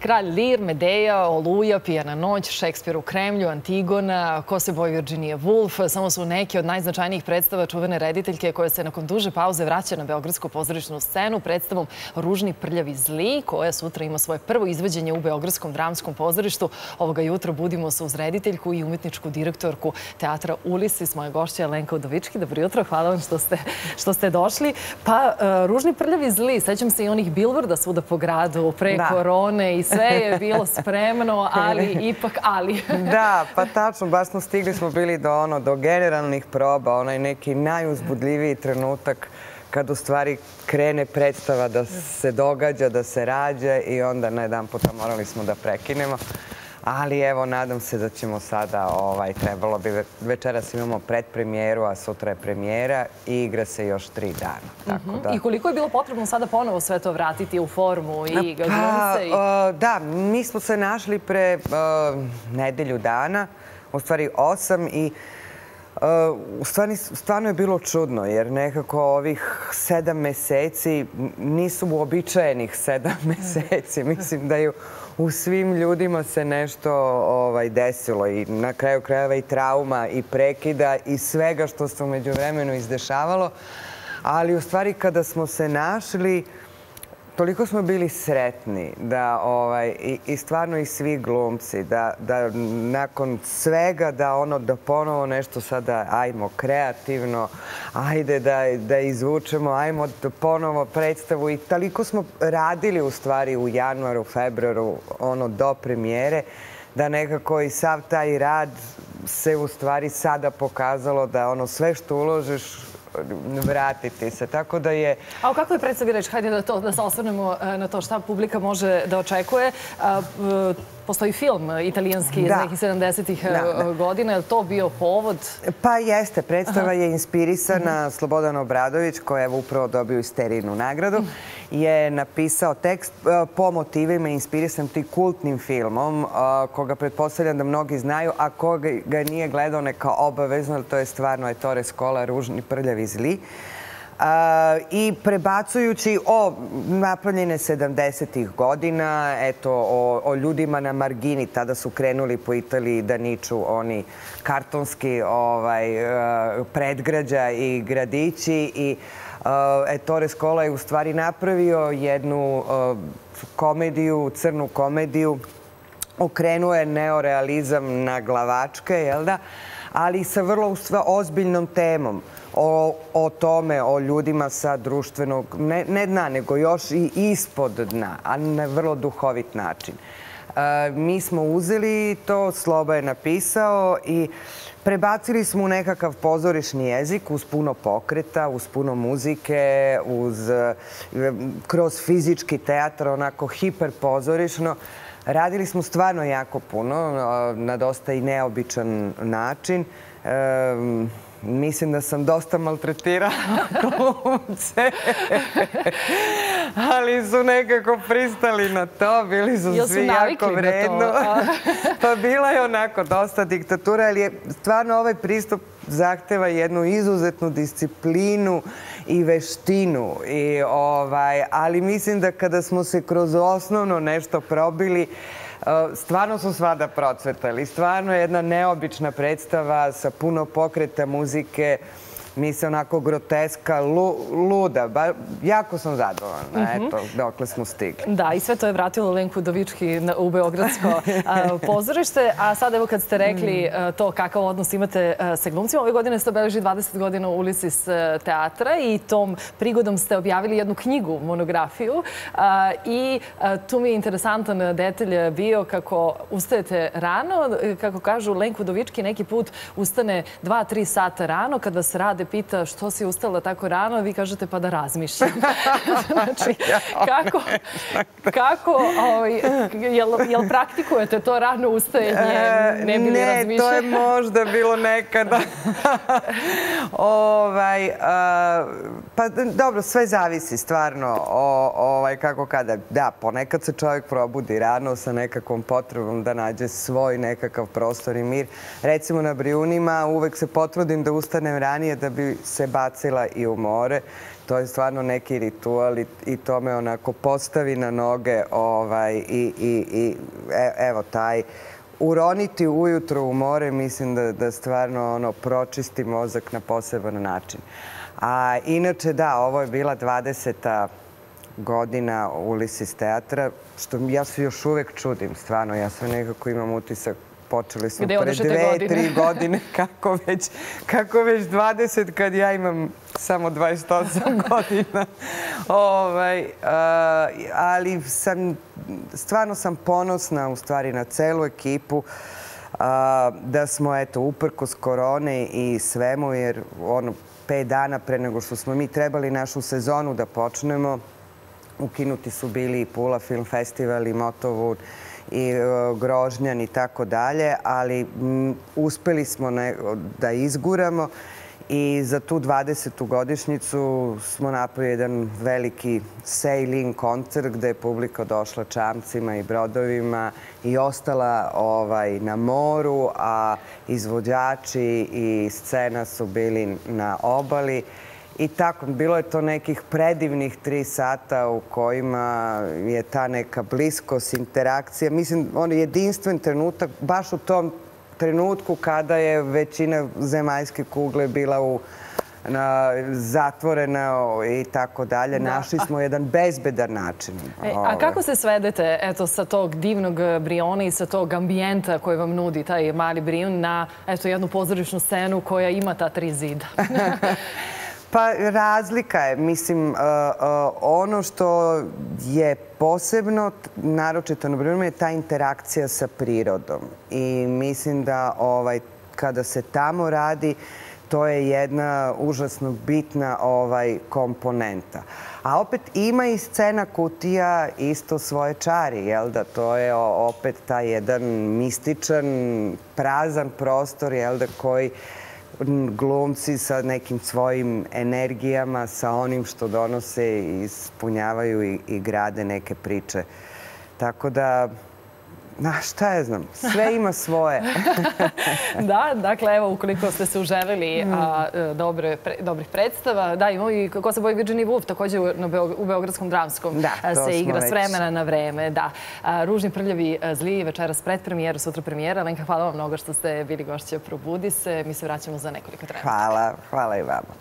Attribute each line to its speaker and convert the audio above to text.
Speaker 1: Kralj Lir, Medeja, Oluja, Pijana noć, Šekspir u Kremlju, Antigona, Ko se boji Virginia Woolf, samo su neke od najznačajnijih predstava čuvene rediteljke koja se nakon duže pauze vraća na beogradsku pozorišnu scenu predstavom Ružni, prljavi, zli, koja sutra ima svoje prvo izvođenje u Beogradskom dramskom pozorištu. Ovoga jutra budimo se uz rediteljku i umetničku direktorku teatra Ulisis, moja gošća Lenka Udovički. Dobro jutro, hvala vam što ste došli. Pa, Ružni, prljavi, zli, sećam se i onih bilborda svuda po gradu pre korone i sve je bilo spremno, ali ipak ali.
Speaker 2: Da, pa tačno, baš smo bili do generalnih proba, onaj neki najuzbudljiviji trenutak kad u stvari krene predstava da se događa, da se rađa i onda na jedan puta morali smo da prekinemo. Ali evo, nadam se da ćemo sada, trebalo bi, večeras imamo predpremijeru, a sutra je premijera i igra se još 3 dana.
Speaker 1: I koliko je bilo potrebno sada ponovo sve to vratiti u formu i glumce?
Speaker 2: Da, mi smo se našli pre nedelju dana, u stvari 8 i stvarno je bilo čudno jer nekako ovih 7 meseci nisu uobičajenih 7 meseci. Mislim da je u svim ljudima se nešto desilo i na kraju krajeva i trauma i prekida i svega što se u međuvremenu izdešavalo. Ali u stvari kada smo se našli, toliko smo bili sretni da i stvarno i svi glumci da nakon svega da ponovo nešto sada ajmo kreativno, ajde da izvučemo, ajmo ponovo predstavu i toliko smo radili u stvari u januaru, februaru do premijere da nekako i sav taj rad se u stvari sada pokazalo da sve što uložiš vratiti se, tako da je...
Speaker 1: A o kakvoj predstavi reč? Hajde da se osvrnemo na to šta publika može da očekuje. Postoji film italijanski iz nekih 70-ih godina. Je li to bio povod?
Speaker 2: Pa jeste. Predstava je inspirisana. Slobodan Obradović, koji je upravo dobio Isterijinu nagradu, je napisao tekst po motivima inspirisan tim kultnim filmom, koga pretpostavljam da mnogi znaju, a koga ga nije gledao neka obavezno, ali to je stvarno Ettore Scola, Ružni, prljavi, zli. I prebacujući o napravljene 70-ih godina, o ljudima na margini, tada su krenuli po Italiji da niču oni kartonski predgrađa i gradići i Ettore Scola je u stvari napravio jednu komediju, crnu komediju, okrenuo je neorealizam na glavačke, jel da? Ali sa vrlo ozbiljnom temom o tome, o ljudima sa društvenog, ne dna, nego još i ispod dna, ali na vrlo duhovit način. Mi smo uzeli to, Sloba je napisao i prebacili smo u nekakav pozorišni jezik uz puno pokreta, uz puno muzike, kroz fizički teatr, onako hiperpozorišno. Radili smo stvarno jako puno, na dosta i neobičan način. Mislim da sam dosta maltretirala glumce, ali su nekako pristali na to, bili su svi jako vredno. Pa bila je onako dosta diktatura, ali je stvarno ovaj pristup zahteva jednu izuzetnu disciplinu i veštinu. Ali mislim da kada smo se kroz osnovno nešto probili, stvarno su svada procvetali. Stvarno je jedna neobična predstava sa puno pokreta muzike, mislim onako groteska, luda. Jako sam zadovoljna, eto, dokle smo stigli.
Speaker 1: Da, i sve to je vratilo Lenku Udovički u Beogradsko pozorište. A sad evo kad ste rekli to kakav odnos imate sa glumcima, ove godine ste obeležili 20 godina u Ulisis teatra i tom prigodom ste objavili jednu knjigu, monografiju. I tu mi je interesantan detalj bio kako ustajete rano, kako kažu Lenku Udovički neki put ustane 2-3 sata rano kad vas rade pita što si ustala tako rano, vi kažete pa da razmišljam. Znači, kako, jel praktikujete to rano ustajanje, ne bi li razmišljali?
Speaker 2: Ne, to je možda bilo nekada. Pa dobro, sve zavisi stvarno kako kada. Da, ponekad se čovjek probudi rano sa nekakvom potrebom da nađe svoj nekakav prostor i mir. Recimo na Brijunima uvek se potrudim da ustanem ranije da bi se bacila i u more. To je stvarno neki ritual i to me onako postavi na noge i evo taj uroniti ujutro u more, mislim da stvarno pročisti mozak na poseban način. A inače da, ovo je bila 20. godina Ulysses teatra, što ja se još uvek čudim, stvarno. Ja sve nekako imam utisak, počeli smo pre 2-3 godine, kako već 20 kad ja imam samo 28 godina. Ali stvarno sam ponosna u stvari na celu ekipu da smo, eto, uprkos korone i svemu, jer 5 dana pre nego što smo mi trebali našu sezonu da počnemo, ukinuti su bili i Pula Film Festival i Motovun i Grožnjan i tako dalje, ali uspeli smo da izguramo i za tu 20. godišnjicu smo napravili jedan veliki sailing koncert gde je publika došla čamcima i brodovima i ostala na moru, a izvođači i scena su bili na obali. I tako, bilo je to nekih predivnih 3 sata u kojima je ta neka bliskost, interakcija. Mislim, on je jedinstven trenutak, baš u tom trenutku kada je većina zemaljske kugle bila zatvorena i tako dalje. Našli smo jedan bezbedan način.
Speaker 1: A kako se svedete, eto, sa tog divnog Briona i sa tog ambijenta koji vam nudi taj mali Brion na, eto, jednu pozorišnu scenu koja ima ta 3 zida?
Speaker 2: Pa razlika je. Mislim, ono što je posebno, naročito na Brionu, je ta interakcija sa prirodom. I mislim da kada se tamo radi, to je jedna užasno bitna komponenta. A opet ima i scena kutija isto svoje čari, jel da? To je opet taj jedan mističan, prazan prostor, jel da, koji glumci sa nekim svojim energijama, sa onim što donose, ispunjavaju i grade neke priče. Tako da, šta ja znam, sve ima svoje.
Speaker 1: Da, dakle, evo, ukoliko ste se uželeli dobrih predstava, da, imamo i Ko se boji Virginia Woolf, također u Beogradskom dramskom se igra s vremena na vreme. Da, Ružni, prljavi, zli, večeras predpremijera, sutra premijera. Lenka, hvala vam mnogo što ste bili gošća Probudi se. Mi se vraćamo za nekoliko trenutka.
Speaker 2: Hvala i vama.